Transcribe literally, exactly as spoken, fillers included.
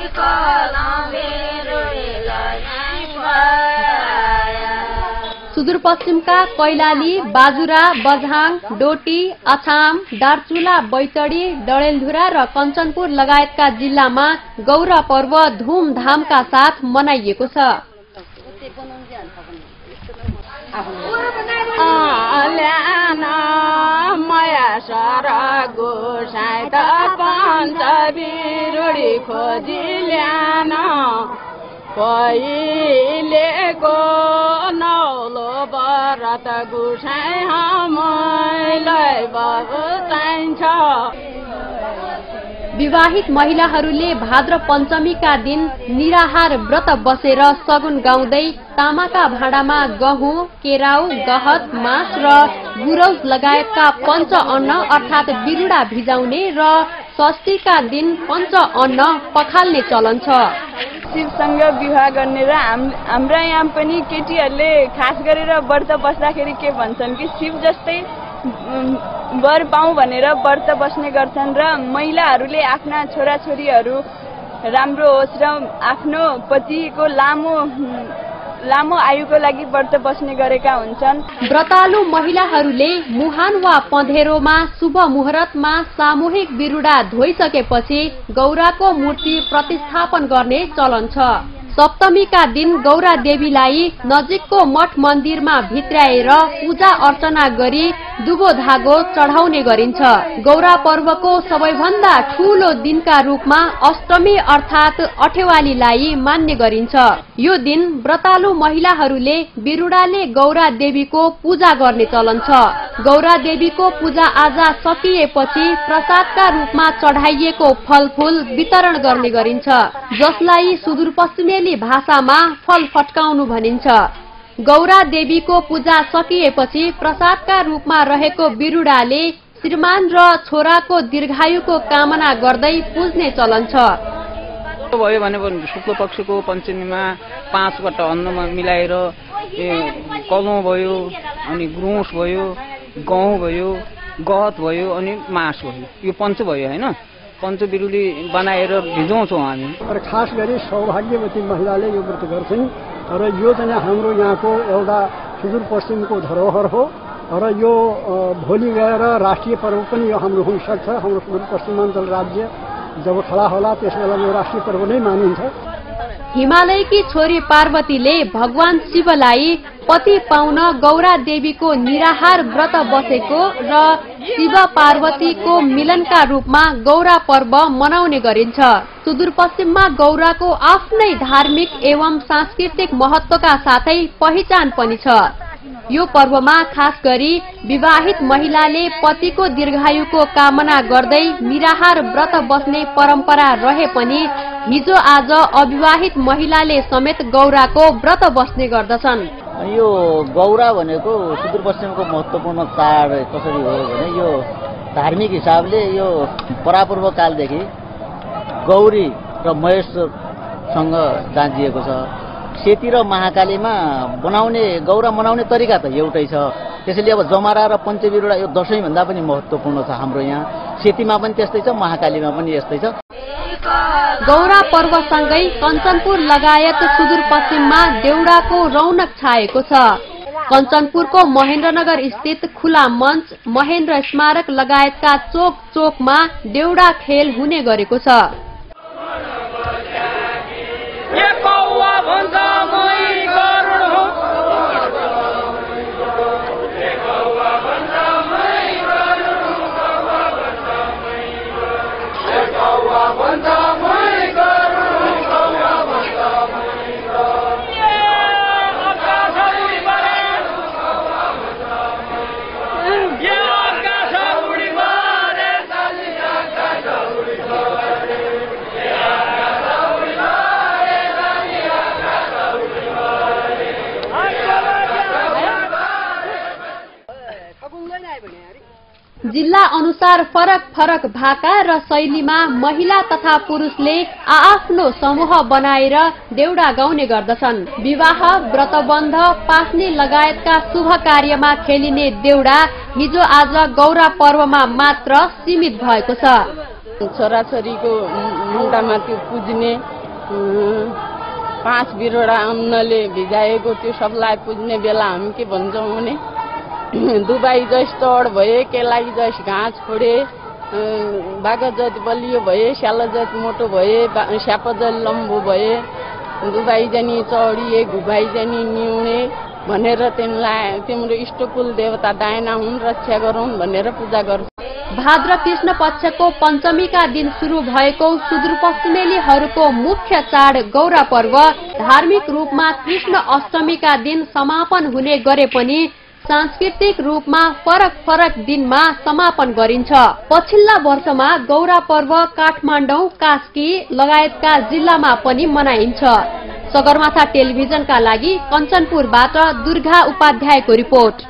सुदूरपश्चिमका कैलाली, बाजुरा, बझाङ, डोटी, अछाम, दार्चुला, बैतडी, डडेलधुरा र कञ्चनपुर लगायतका जिल्लामा गौरा पर्व धुमधामका साथ मनाइएको छ। पहिलेको नौलो बरत गुसाइ हामीलाई बाबु चाहिन्छ। विवाहित महिलाहरूले भाद्र पञ्चमीका दिन निराहार व्रत बसेर सगुन गाउँदै तामाका भाँडामा गहुँ, केराउ, गहत, मास र गुरौज लगायतका पञ्च अन्न अर्थात् बिरुडा भिजाउने र षष्ठीका दिन पञ्च अन्न पखाल्ने चलन छ। शिवसँग विवाह गर्ने र हाम्रा यहाँ पनि केटीहरूले खास गरेर व्रत बस्दाखेरि के भन्छन् कि शिव जस्तै वर पाऊँ भनेर व्रत बस्ने गर्छन् र महिलाहरूले आफ्ना छोराछोरीहरू राम्रो होस् र आफ्नो पतिको लामो लामो आयुको लागि व्रत बस्ने गरेका हुन्छन्। व्रतालु महिलाहरूले मुहान वा पँधेरोमा शुभ मुहूर्तमा सामूहिक बिरुडा धोइसकेपछि गौराको मूर्ति प्रतिस्थापन गर्ने चलन छ। सप्तमीका दिन गौरा देवीलाई नजिकको मठ मन्दिरमा भित्राएर पूजा अर्चना गरी दुबो धागो चढाउने गरिन्छ। गौरा पर्वको सबैभन्दा ठूलो दिनका रूपमा अष्टमी अर्थात् अठेवालीलाई मान्ने गरिन्छ। यो दिन व्रतालु महिलाहरूले बिरुडाले गौरा देवीको पूजा गर्ने चलन छ। गौरा देवीको पूजा आजा सकिएपछि प्रसादका रूपमा चढाइएको फलफूल वितरण गर्ने गरिन्छ, जसलाई सुदूरपश्चिमेली भाषामा फल फटकाउनु भनिन्छ। गौरा देवीको पूजा सकिएपछि प्रसादका रूपमा रहेको बिरुडाले श्रीमान र छोराको दीर्घायुको कामना गर्दै पुज्ने चलन छ। भयो भने शुक्ल पक्षको पञ्चमीमा पाँचवटा अन्नमा मिलाएर कलौं भयो, अनि गुँस भयो, गहुँ भयो, गहत भयो अनि मास भयो, यो पञ्च भयो हैन। पञ्च बिरुली बनाएर भिजाउँछौँ हामी। र खास गरी सौभाग्यवती महिलाले यो व्रत गर्छन् र यो चाहिँ हाम्रो यहाँको एउटा सुदूरपश्चिमको धरोहर हो र यो भोलि गएर राष्ट्रिय पर्व पनि यो हाम्रो हुन सक्छ। हाम्रो सुदूरपश्चिमाञ्चल राज्य जब खडा होला त्यसबेला यो राष्ट्रिय पर्व नै मानिन्छ। हिमालयकी छोरी पार्वतीले भगवान शिवलाई पति पाउन गौरा देवीको निराहार व्रत बसेको र शिव पार्वतीको मिलनका रूपमा गौरा पर्व मनाउने गरिन्छ। सुदूरपश्चिममा गौराको आफ्नै धार्मिक एवं सांस्कृतिक महत्वका साथै पहिचान पनि छ। यो पर्वमा खास गरी विवाहित महिलाले पतिको दीर्घायुको कामना गर्दै निराहार व्रत बस्ने परम्परा रहे पनि हिजो आज अविवाहित महिलाले समेत गौराको व्रत बस्ने गर्दछन्। यो गौरा भनेको सुदूरपश्चिमको महत्त्वपूर्ण चाड कसरी हो भने यो धार्मिक हिसाबले यो परापूर्व कालदेखि गौरी र महेश्वरसँग गाँजिएको छ। सेती र महाकालीमा बनाउने गौरा मनाउने तरिका त एउटै छ। त्यसैले अब जमारा र पञ्चबिरुडा यो दशैं भन्दा पनि महत्त्वपूर्ण छ हाम्रो यहाँ। सेतीमा पनि त्यस्तै छ, महाकालीमा पनि यस्तै छ। गौरा पर्वसँगै कञ्चनपुर लगायत सुदूरपश्चिममा देउडाको रौनक छाएको छ। कञ्चनपुरको महेन्द्रनगर स्थित खुला मञ्च, महेन्द्र स्मारक लगायतका चोक चोकमा देउडा खेल हुने गरेको छ। जिल्ला अनुसार फरक फरक भाका र शैलीमा महिला तथा पुरुषले आआफ्नो समूह बनाएर देउडा गाउने गर्दछन्। विवाह, व्रतबन्ध, पास्ने लगायतका शुभ कार्यमा खेलिने देउडा हिजो आज गौरा पर्वमा मात्र सीमित भएको छ। छोराछोरीको मुन्टामा त्यो पुज्ने पाँच बिरुवा अन्नले भिजाएको त्यो सबलाई पुज्ने बेला हामी के भन्छौँ भने दुबाई जस तोड भए केलाई जस घाँस फोडे बाघ जति बलियो भए स्याल जति मोटो भए स्याप जति लम्बो भए दुबाई जानी चढिए घुबाई जानी निउने भनेर तिमीलाई तिम्रो इष्टकुल देवता डायना हुन् रक्षा गरून् भनेर पूजा गर्छ। भाद्र कृष्ण पक्षको पञ्चमीका दिन सुरु भएको सुदूरपश्चिमेलीहरूको मुख्य चाड गौरा पर्व धार्मिक रूपमा कृष्ण अष्टमीका दिन समापन हुने गरे पनि सांस्कृतिक रूपमा फरक फरक दिनमा समापन गरिन्छ। पछिल्ला वर्षमा गौरा पर्व काठमाडौँ, कास्की लगायतका जिल्लामा पनि मनाइन्छ। सगरमाथा टेलिभिजनका लागि कञ्चनपुरबाट दुर्गा उपाध्यायको रिपोर्ट।